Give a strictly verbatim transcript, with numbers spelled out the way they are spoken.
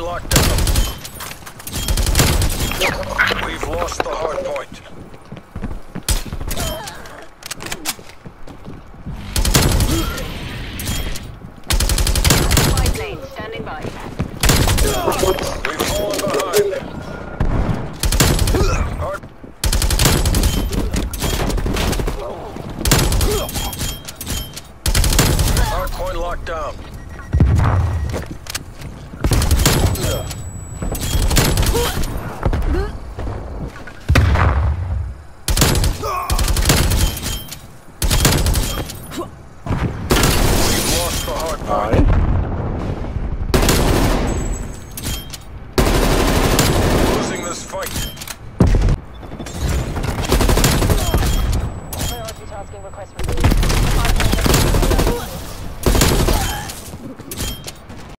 locked down. We've lost the hard point. White lane, standing by.